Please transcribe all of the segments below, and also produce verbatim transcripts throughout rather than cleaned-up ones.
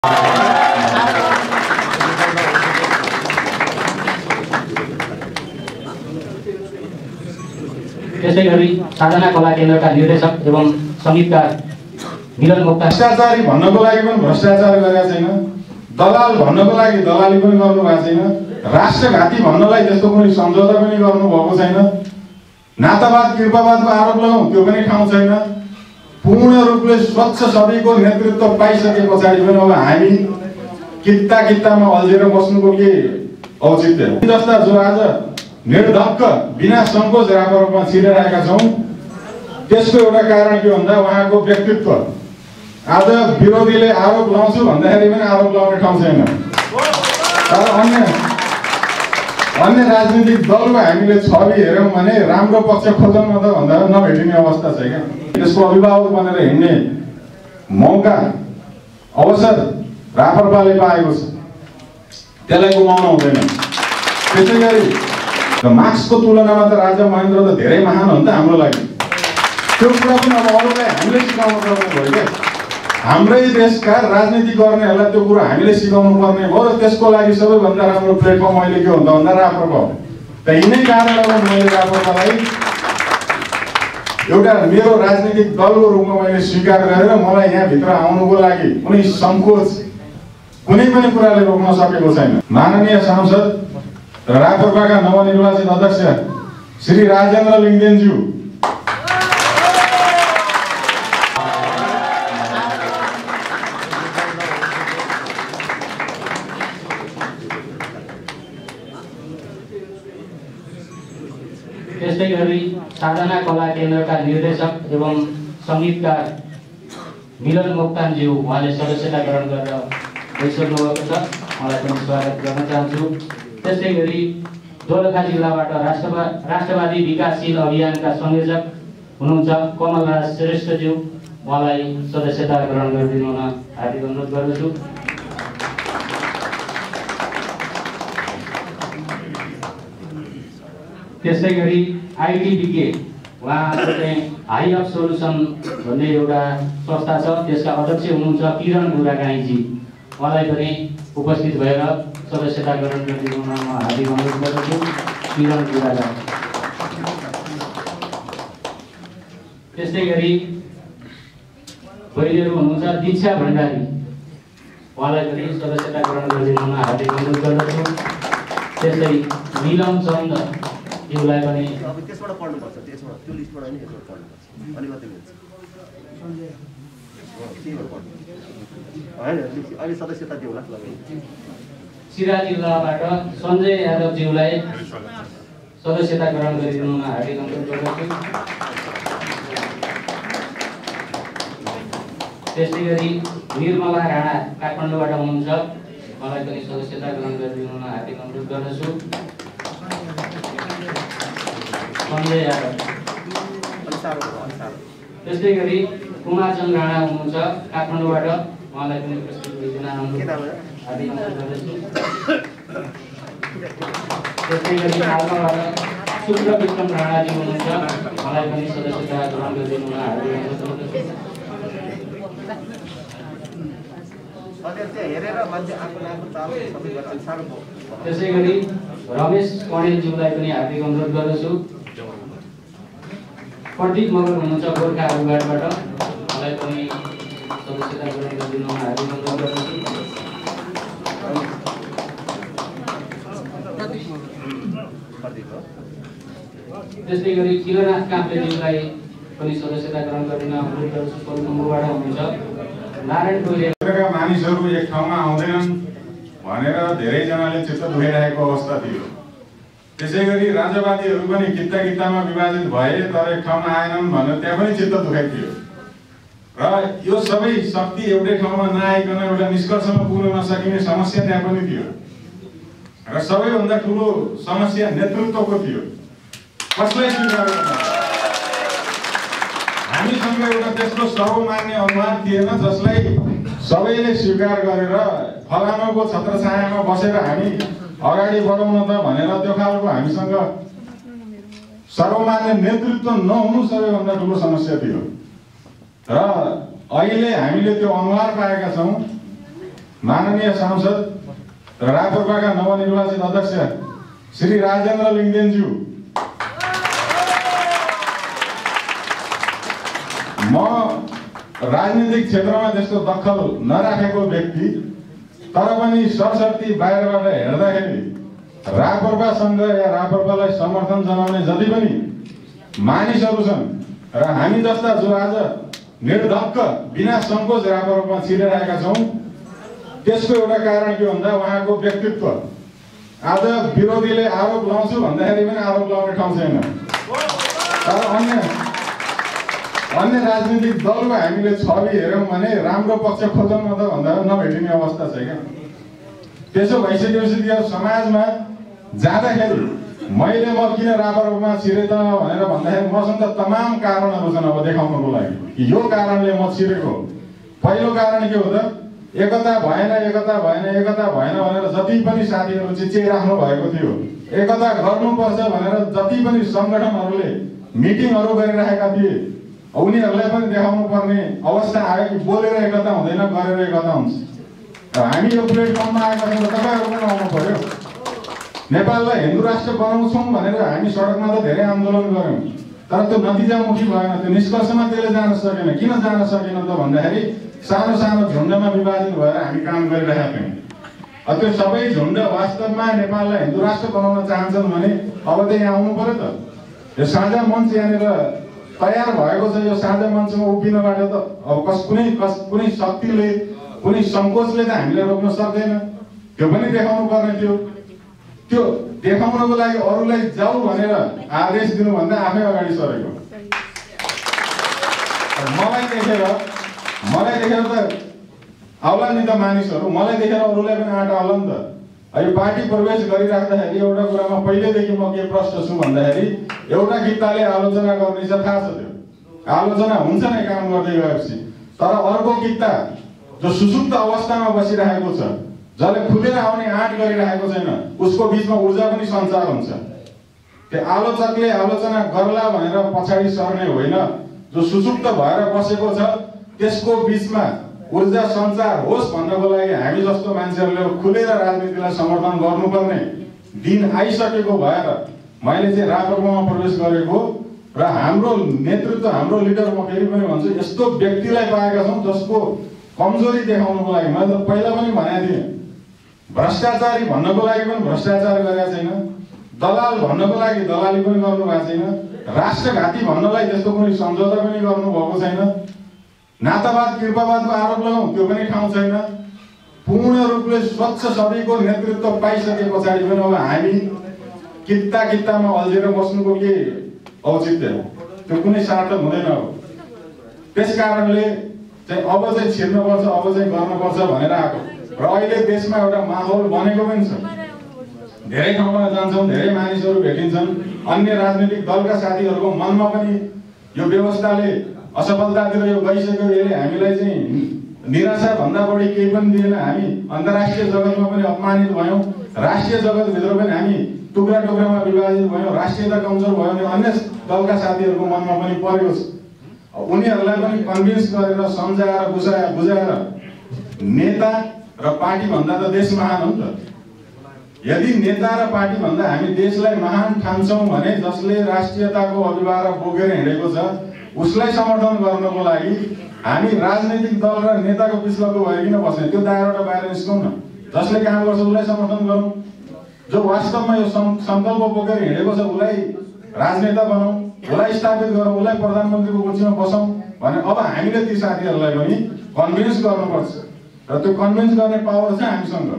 त्यसै गरी साधना कला केन्द्रका निर्देशक एवं सङ्गीतकार मिलन मोक्तान भ्रष्टाचारी भन्नको लागि पनि भ्रष्टाचार गरेका छैन, दलाल भन्नको लागि दलाली पनि गर्नु भएको छैन, राष्ट्रघाती भन्नलाई त्यस्तो कुनै सम्झौता पनि गर्नु भएको छैन, नातावाद कृपावादको आरोप लगाउँ त्यो पनि ठाउँ छैन। पूर्ण रूपले स्वच्छ सबैको नेतृत्व पाइसके पछाडि पनि अब हामी कित्ता कित्तामा अल्झेर बस्नुको के औचित्य जस्ता जो आज निर्धक्क बिना सङ्कोच रापरमा छिरिरहेका छौँ त्यसको एउटा कारण के भन्दा उहाँको व्यक्तित्व। आज विरोधीले आरोप लाउँछु भन्दाखेरि पनि आरोप लाउने ठाउँ छैन। तर अन्य अन्य राजनीतिक दलको हामीले छवि हेऱ्यौँ भने राम्रो पक्ष खोजौँ न त भन्दा नभेटिने अवस्था छ क्या। त्यसको अभिभावक बनेर हिँड्ने मौका अवसर राप्रपाले पाएको छ, त्यसलाई गुमाउन हुँदैन। त्यसै गरी मार्क्सको तुलनामा त राजा महेन्द्र त धेरै महान हो नि त हाम्रो लागि। त्यो कुरा पनि अब अरूलाई हामीले सिकाउनु पर्ने भयो क्या। हाम्रै देशका राजनीति गर्नेहरूलाई त्यो कुरा हामीले सिकाउनु पर्ने भयो र त्यसको लागि सबैभन्दा राम्रो प्लेटफर्म अहिले के हुन्छ भन्दा राप्रपा हो। त यिनै कारणले मैले राप्रपालाई एउटा मेरो राजनीतिक दलको रूपमा मैले स्वीकार गरेर मलाई यहाँभित्र आउनुको लागि कुनै सङ्कोच कुनै पनि कुराले रोक्न सकेको छैन। माननीय सांसद र राप्रपाका नवनिर्वाचित अध्यक्ष श्री राजेन्द्र लिङ्गदेनज्यू त्यसै गरी साधना कला केन्द्रका निर्देशक एवं सङ्गीतकार मिलन मोक्तानज्यू उहाँले सदस्यता ग्रहण गरेर गइसक्नु भएको छ, उहाँलाई पनि स्वागत गर्न चाहन्छु। त्यसै गरी दोलखा जिल्लाबाट राष्ट्रवा राष्ट्रवादी विकासशील अभियानका संयोजक हुनुहुन्छ कमलराज श्रेष्ठज्यू, उहाँलाई सदस्यता ग्रहण गरिदिनु हुन हार्दिक अनुरोध गर्दछु। त्यसै गरी आइटी विज्ञ उहाँको चाहिँ हाई अफ सोल्युसन भन्ने एउटा संस्था छ, त्यसका अध्यक्ष हुनुहुन्छ किरण बुढागाईजी, उहाँलाई पनि उपस्थित भएर सदस्यता ग्रहण गरिदिनु हुन म हार्दिक अनुरोध गर्दछु। किरण बुढागाई। त्यस्तै गरी पहिलेहरू हुनुहुन्छ दीक्षा भण्डारी, उहाँलाई पनि सदस्यता ग्रहण गरिदिनु हुन हार्दिक अनुरोध गर्दछु। त्यस्तै निलम चन्द योलाई पनि अब त्यसबाट पढ्नुपर्छ, त्यसबाट त्यो लिस्टबाट नि यसबाट पढ्नुपर्छ, अलिकति मिल्छ होइन अहिले सदस्यता दिउँला लगाइ। सिरा जिल्लाबाट सञ्जय यादवज्यूलाई सदस्यता ग्रहण गरिदिनु हुन हार्दिक अनुरोध गर्दछु। त्यसै गरी निर्मला राणा काठमाडौँबाट हुनुहुन्छ, उहाँलाई पनि सदस्यता ग्रहण गरिदिनु हुन हार्दिक अनुरोध गर्दछु। सञ्जय यादव। त्यस्तै गरी कुमारचन्द राणा हुनुहुन्छ काठमाडौँबाट, उहाँलाई पनि उपस्थित गरिदिन हार्दिक अनुरोध गर्दछु। त्यस्तै गरी हालमाबाट शुक्र विक्रम राणाजी हुनुहुन्छ, उहाँलाई पनि सदस्यता ग्रहण गरिदिनु हुन हार्दिक अनुरोध गर्दछु। त्यसै गरी रमेश कणेलज्यूलाई पनि हार्दिक अनुरोध गर्दछु। प्रदीप मगर हुनुहुन्छ गोर्खा आरुघाटबाट, उहाँलाई पनि सदस्यता ग्रहण गरिदिनु हुन हार्दिक अनुरोध गर्दछु। त्यस्तै गरी किरणनाथ काम्पेज्यूलाई पनि सदस्यता ग्रहण गरिदिन अनुरोध गर्दछु। सोलुखुम्बुबाट हुनुहुन्छ नारायण कोइरेका मानिसहरू एक ठाउँमा आउँदैनन् भनेर धेरैजनाले चित्त दुखाइरहेको अवस्था थियो। त्यसै गरी राजावादीहरू पनि कित्ता कित्तामा विभाजित भए तर एक ठाउँमा आएनन् भनेर त्यहाँ पनि चित्त दुखाइ थियो र यो सबै शक्ति एउटै ठाउँमा नआइकन एउटा निष्कर्षमा पुग्न नसकिने समस्या त्यहाँ पनि थियो र सबैभन्दा ठुलो समस्या नेतृत्वको थियो। कसलाई स्वीकार गर्न? हामीसँग एउटा त्यस्तो सर्वमान्य अनुहार थिएन जसलाई सबैले स्वीकार गरेर फलानुको छत्रछायामा बसेर हामी अगाडि बढाउन त भनेर त्यो खालको हामीसँग सर्वमान्य नेतृत्व नहुनु सबैभन्दा ठुलो समस्या थियो र अहिले हामीले त्यो अनुहार पाएका छौँ। माननीय सांसद र राप्रपाका नवनिर्वाचित अध्यक्ष श्री राजेन्द्र लिङ्गदेनज्यू, म राजनीतिक क्षेत्रमा त्यस्तो दखल नराखेको व्यक्ति, तर पनि सरसर्ती बाहिरबाट हेर्दाखेरि राप्रपासँग या राप्रपालाई समर्थन जनाउने जति पनि मानिसहरू छन् र हामी जस्ता जो आज निर्धक्क बिना सङ्कोच राप्रपामा छिरिरहेका छौँ, त्यसको एउटा कारण के भन्दा उहाँको व्यक्तित्व। आज विरोधीले आरोप लाउँछु भन्दाखेरि पनि आरोप लाउने ठाउँ छैन। तर अन्य अन्य राजनीतिक दलको हामीले छवि हेऱ्यौँ भने राम्रो पक्ष खोजौँ न त भन्दा नभेटिने अवस्था छ क्या। त्यसो भइसकेपछि त्यो समाजमा जाँदाखेरि मैले म किन राप्रपामा छिरे त भनेर भन्दाखेरि मसँग त तमाम कारणहरू छन् अब देखाउनको लागि यो कारणले म छिरेको। पहिलो कारण के हो त, एकता भएन एकता भएन एकता भएन भनेर जति पनि साथीहरू चिच्याइराख्नु भएको थियो, एकता गर्नुपर्छ भनेर जति पनि सङ्गठनहरूले मिटिङहरू गरिरहेका थिए, उनीहरूलाई पनि देखाउनु पर्ने अवस्था आयो कि बोलेर एकता हुँदैन, गरेर एकता हुन्छ। र हामी यो प्लेटफर्ममा आएका छौँ, तपाईँहरू पनि आउनु पर्यो। नेपाललाई हिन्दू राष्ट्र बनाउँछौँ भनेर हामी सडकमा त धेरै आन्दोलन गऱ्यौँ, तर त्यो नतिजामुखी भएन, त्यो निष्कर्षमा त्यसले जान सकेन। किन जान सकेन त भन्दाखेरि सानो सानो झुन्डमा विभाजित भएर हामी काम गरिरहेका थियौँ। त्यो सबै झुन्ड वास्तवमा नेपाललाई हिन्दू राष्ट्र बनाउन चाहन्छन् भने अब त यहाँ आउनु पर्यो त। यो साझा मञ्च यहाँनिर तयार भएको छ। यो साझा मञ्चमा उभिनबाट त अब कस कुनै कस कुनै शक्तिले कुनै सङ्कोचले त हामीले रोक्न सक्दैन। त्यो पनि देखाउनु पर्ने थियो। त्यो देखाउनको लागि अरूलाई जाऊ भनेर आदेश दिनुभन्दा आफै अगाडि सरेको। मलाई देखेर मलाई देखेर त आउला नि त मानिसहरू, मलाई देखेर अरूलाई पनि आँट आउला नि त। यो पार्टी प्रवेश गरिराख्दाखेरि एउटा कुरामा पहिलेदेखि म के प्रश्न छु भन्दाखेरि एउटा किताले आलोचना गर्ने चाहिँ थाहा छ, त्यो आलोचना हुन्छ नै काम गर्दै गएपछि। तर अर्को किता जो सुसुप्त अवस्थामा बसिरहेको छ, जसले खुलेर आउने आँट गरिरहेको छैन, उसको बिचमा ऊर्जा पनि सञ्चार हुन्छ। त्यो आलोचकले आलोचना गर्ला भनेर पछाडि सर्ने होइन, जो सुसुप्त भएर बसेको छ त्यसको बिचमा ऊर्जा सञ्चार होस् भन्नको लागि हामी जस्तो मान्छेहरूले खुलेर राजनीतिलाई समर्थन गर्नुपर्ने दिन आइसकेको भएर मैले चाहिँ राप्रपामा प्रवेश गरेको। र हाम्रो नेतृत्व, हाम्रो लिडर, म फेरि पनि भन्छु, यस्तो व्यक्तिलाई पाएका छौँ जसको कमजोरी देखाउनको लागि मैले त पहिला पनि भनेको थिएँ, भ्रष्टाचारी भन्नको लागि पनि भ्रष्टाचार गरेका छैन, दलाल भन्नको लागि दलाली पनि गर्नुभएको छैन, राष्ट्रघाती भन्नलाई त्यस्तो कुनै सम्झौता पनि गर्नुभएको छैन, नातावाद कृपावादको आरोप लगाउँ त्यो पनि ठाउँ छैन। पूर्ण रूपले स्वच्छ सबैको नेतृत्व पाइसके पछाडि पनि अब हामी कित्ता कित्तामा अल्झेर बस्नुको के औचित्य हो? त्यो कुनै सार्थक हुँदैन हो। त्यस कारणले चाहिँ अब चाहिँ छिर्नुपर्छ, अब चाहिँ गर्नुपर्छ भनेर आएको। र अहिले देशमा एउटा माहौल बनेको पनि छ। धेरै ठाउँमा जान्छौँ, धेरै मानिसहरू भेटिन्छन्, अन्य राजनीतिक दलका साथीहरूको मनमा पनि यो व्यवस्थाले असफलतातिर यो गइसक्यो, यसले हामीलाई चाहिँ निराशा भन्दा बढी केही पनि दिएन। हामी अन्तर्राष्ट्रिय जगतमा पनि अपमानित भयौँ, राष्ट्रिय जगतभित्र पनि हामी टुक्रा टुक्रामा विभाजित भयौँ, राष्ट्रियता कमजोर भयो भने अन्य दलका साथीहरूको मनमा पनि परेको छ। उनीहरूलाई पनि कन्भिन्स गरेर सम्झाएर बुझाएर बुझाएर नेता र पार्टी भन्दा त देश महान हो नि त। यदि नेता र पार्टी भन्दा हामी देशलाई महान ठान्छौँ भने जसले राष्ट्रियताको अभिभार बोकेर हिँडेको छ उसलाई समर्थन गर्नको लागि हामी राजनैतिक दल र नेताको पिछलको भएर किन बस्ने? त्यो दायराबाट बाहिर निस्कौँ न। जसले काम गर्छ उसलाई समर्थन गरौँ, जो वास्तवमा यो सङ्कल्प बोकेर हिँडेको छ उसलाई राजनेता बनाऊ, उसलाई स्थापित गरौँ, उसलाई प्रधानमन्त्रीको कुर्सीमा बसौँ भने अब हामीले ती साथीहरूलाई पनि कन्भिन्स गर्नुपर्छ। र त्यो कन्भिन्स गर्ने पावर चाहिँ हामीसँग।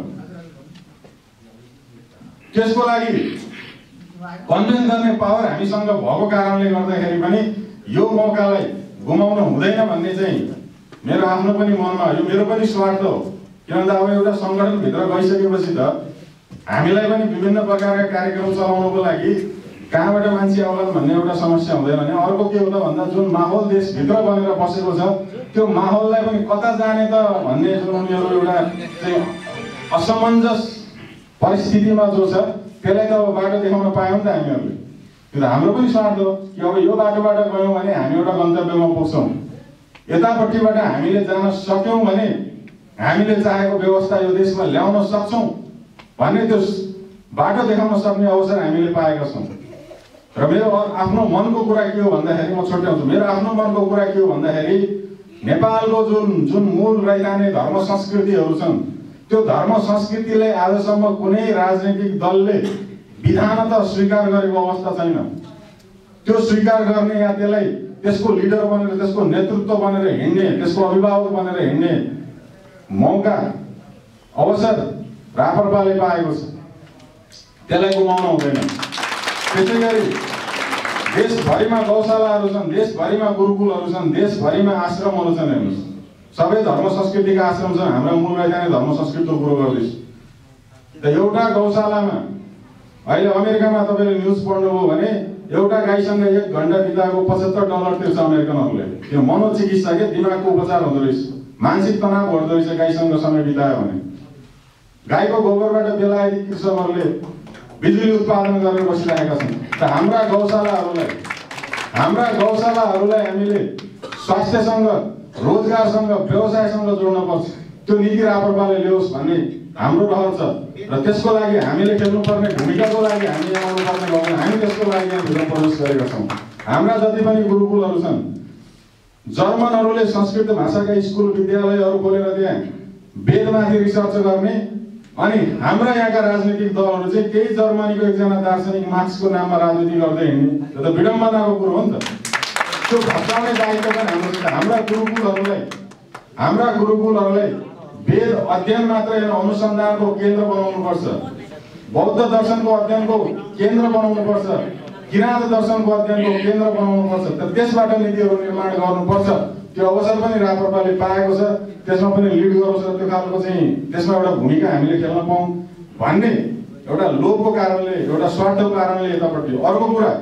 त्यसको लागि कन्भिन्स गर्ने पावर हामीसँग भएको कारणले गर्दाखेरि पनि यो मौकालाई गुमाउन हुँदैन भन्ने चाहिँ मेरो आफ्नो पनि मनमा, यो मेरो पनि स्वार्थ हो। किन भन्दा अब एउटा सङ्गठनभित्र गइसकेपछि त हामीलाई पनि विभिन्न प्रकारका कार्यक्रम चलाउनको लागि कहाँबाट मान्छे आउलान् भन्ने एउटा समस्या हुँदैन भने अर्को के हो त भन्दा जुन माहौल देशभित्र बनेर बसेको छ त्यो माहौललाई पनि कता जाने त भन्ने जुन उनीहरू एउटा चाहिँ असमञ्जस परिस्थितिमा जो छ त्यसलाई त अब बाटो देखाउन पायौँ नि त हामीहरूले। त्यो त हाम्रो पनि स्वार्थ हो कि अब यो बाटोबाट गयौँ भने हामी एउटा गन्तव्यमा पुग्छौँ। यतापट्टिबाट हामीले जान सक्यौँ भने हामीले चाहेको व्यवस्था यो देशमा ल्याउन सक्छौं भन्ने त्यो बाटो देखाउन सक्ने अवसर हामीले पाएका छौं। र मेरो आफ्नो मनको कुरा के हो भन्दाखेरि म छुट्याउँछु। मेरो आफ्नो मनको कुरा के हो भन्दाखेरि नेपालको जुन जुन मूल रहिरहने धर्म संस्कृतिहरू छन् त्यो धर्म संस्कृतिलाई आजसम्म कुनै राजनीतिक दलले विधानतः स्वीकार गरेको अवस्था छैन। त्यो स्वीकार गर्ने या त्यसलाई त्यसको लिडर बनेर त्यसको नेतृत्व बनेर हिँड्ने त्यसको अभिभावक बनेर हिँड्ने मौका अवसर राप्रपाले पाएको छ, त्यसलाई गुमाउन हुँदैन। त्यसैगरी देशभरिमा गौशालाहरू छन्, देशभरिमा गुरुकुलहरू छन्, देशभरिमा आश्रमहरू छन्। हेर्नुहोस्, सबै धर्म संस्कृतिका आश्रम छन्। हाम्रो मूल रहिरहने धर्म संस्कृतिको कुरो गर्दैछु। त एउटा गौशालामा अहिले अमेरिकामा तपाईँले न्युज पढ्नुभयो भने एउटा गाईसँग एक घण्टा बिताएको पचहत्तर डलर तिर्छ अमेरिकनहरूले। त्यो मनोचिकित्सा के दिमागको उपचार हुँदो रहेछ, मानसिक तनाव घट्दो रहेछ गाईसँग समय बितायो भने। गाईको गोबरबाट बेलायती कृषकहरूले बिजुली उत्पादन गरेर बसिरहेका छन्। त हाम्रा गौशालाहरूलाई हाम्रा गौशालाहरूलाई हामीले स्वास्थ्यसँग, रोजगारसँग, व्यवसायसँग जोड्न पर्छ। त्यो नीति राप्रपाले ल्याओस् भन्ने हाम्रो रहर छ र त्यसको लागि हामीले खेल्नुपर्ने भूमिकाको लागि हामी यहाँ आउनुपर्ने भयो। हामी त्यसको लागि यहाँ भित्र प्रवेश गरेका छौँ। हाम्रा जति पनि गुरुकुलहरू छन्, जर्मनहरूले संस्कृत भाषाका स्कुल विद्यालयहरू खोलेर त्यहाँ वेदमाथि रिसर्च गर्ने, अनि हाम्रा यहाँका राजनीतिक दलहरू चाहिँ केही जर्मनीको एकजना दार्शनिक मार्क्सको नाममा राजनीति गर्दै हिँड्ने, त्यो त विडम्बनाको कुरो हो नि त। त्यो भत्काउने दायित्व पनि हाम्रो छ। हाम्रा गुरुकुलहरूलाई हाम्रा गुरुकुलहरूलाई वेद अध्ययन मात्र होइन, अनुसन्धानको केन्द्र बनाउनुपर्छ, बौद्ध दर्शनको अध्ययनको केन्द्र बनाउनुपर्छ, किराँत दर्शनको अध्ययनको केन्द्र बनाउनुपर्छ। त त्यसबाट नीतिहरू निर्माण गर्नुपर्छ। त्यो अवसर पनि राप्रपाले पाएको छ। त्यसमा पनि लिड गरोस् र त्यो खालको चाहिँ त्यसमा एउटा भूमिका हामीले खेल्न पाऊँ भन्ने एउटा लोभको कारणले, एउटा स्वार्थको कारणले यतापट्टि। अर्को कुरा,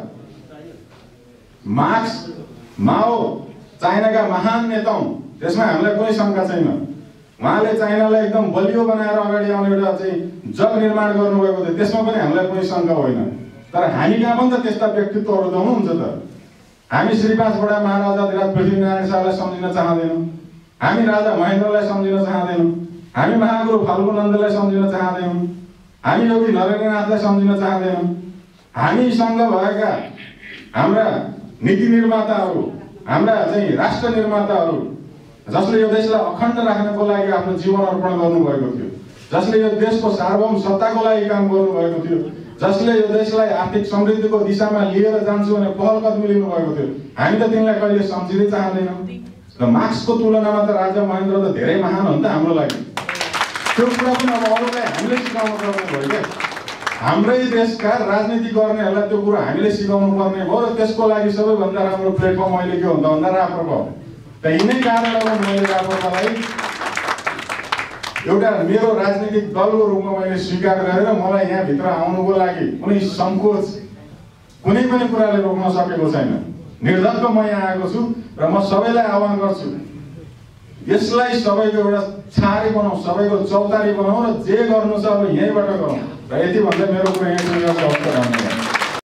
मार्क्स, माओ चाइनाका महान नेता हुन्, त्यसमा हामीलाई कुनै शङ्का छैन। उहाँले चाइनालाई एकदम बलियो बनाएर अगाडि आउने एउटा चाहिँ जग निर्माण गर्नुभएको थियो, त्यसमा पनि हामीलाई कुनै शङ्का होइन। तर हामी कहाँ पनि त त्यस्ता व्यक्तित्वहरू त हुनुहुन्छ त। हामी श्री पाँच बडा महाराजा अधिराज पृथ्वीनारायण शाहलाई सम्झिन चाहँदैनौँ, हामी राजा महेन्द्रलाई सम्झिन चाहँदैनौँ, हामी महागुरु फाल्गु नन्दलाई सम्झिन चाहँदैनौँ, हामी योगी नरेन्द्रनाथलाई सम्झिन चाहँदैनौँ। हामीसँग भएका हाम्रा नीति निर्माताहरू, हाम्रा चाहिँ राष्ट्र निर्माताहरू जसले यो देशलाई अखण्ड राख्नको लागि आफ्नो जीवन अर्पण गर्नुभएको थियो, जसले यो देशको सार्वभौम सत्ताको लागि काम गर्नुभएको थियो, जसले यो देशलाई आर्थिक समृद्धिको दिशामा लिएर जान्छु भने पहल कदमी लिनुभएको थियो, हामी त तिनलाई कहिले सम्झिँदै चाहँदैनौँ। र मार्क्सको तुलनामा त राजा महेन्द्र त धेरै महान हो नि त हाम्रो लागि। त्यो कुरा पनि अब अरूलाई हामीले सिकाउनु पर्ने भयो क्या। हाम्रै देशका राजनीति गर्नेहरूलाई त्यो कुरा हामीले सिकाउनु पर्ने भयो। र त्यसको लागि सबैभन्दा राम्रो प्लेटफर्म अहिले के हुन्छ भन्दा राप्रपा हो। त यिनै कारणले मैले राप्रपालाई एउटा मेरो राजनीतिक दलको रूपमा मैले स्वीकार गरेर मलाई यहाँभित्र आउनुको लागि कुनै सङ्कोच, कुनै पनि कुराले रोक्न सकेको छैन। निर्धक्क म यहाँ आएको छु र म सबैलाई आह्वान गर्छु, यसलाई सबैको एउटा छारी बनाऊ, सबैको चौतारी बनाऊ र जे गर्नु छ अब यहीँबाट गरौँ। र यति भन्दै मेरो कुरा यहाँ सुनिरहेको अवसर आउनु